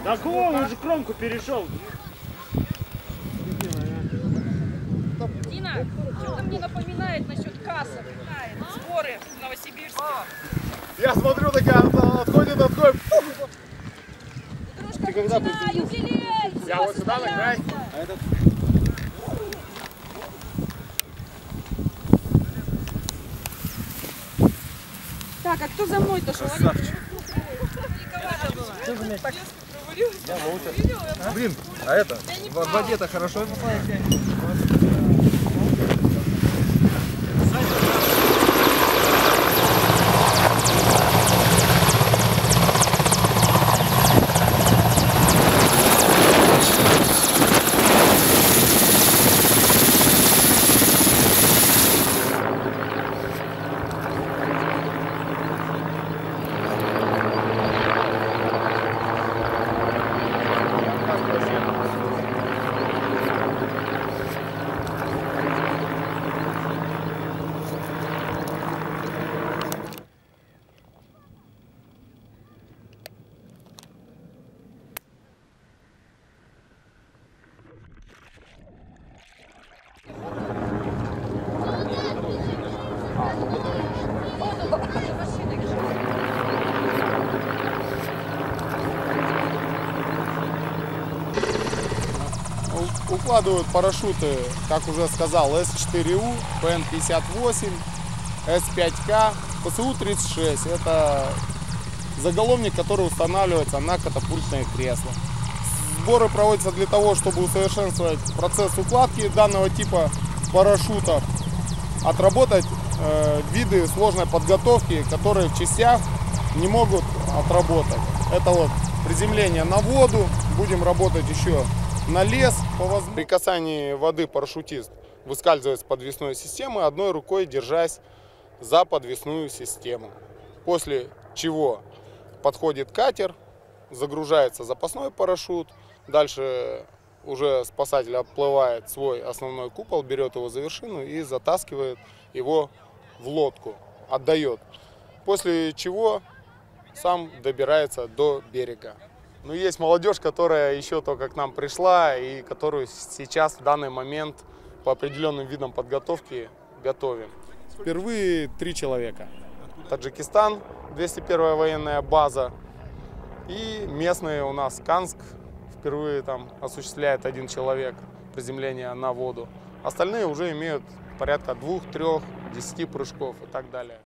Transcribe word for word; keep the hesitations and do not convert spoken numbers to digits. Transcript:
Да кого он уже кромку перешел? Дина, что-то мне напоминает насчет кассов. Сборы в Новосибирске. Я смотрю, такая отходит, отходит. Ты когда приходил? Я вот сюда на край. А этот... Так, а кто за мной-то шел? Блин, а это, в воде-то хорошо попадает? Укладывают парашюты, как уже сказал, эс четыре у, пэ эн пятьдесят восемь, эс пять ка, пэ эс у тридцать шесть. Это заголовник, который устанавливается на катапультное кресло. Сборы проводятся для того, чтобы усовершенствовать процесс укладки данного типа парашютов, отработать э, виды сложной подготовки, которые в частях не могут отработать. Это вот приземление на воду, будем работать еще на лес. При касании воды парашютист выскальзывает с подвесной системы, одной рукой держась за подвесную систему. После чего подходит катер, загружается запасной парашют, дальше уже спасатель отплывает свой основной купол, берет его за вершину и затаскивает его в лодку, отдает. После чего сам добирается до берега. Но есть молодежь, которая еще только к нам пришла и которую сейчас в данный момент по определенным видам подготовки готовим. Впервые три человека. Таджикистан, двести первая военная база, и местные у нас Канск. Впервые там осуществляет один человек приземление на воду. Остальные уже имеют порядка двух, трех, десяти прыжков и так далее.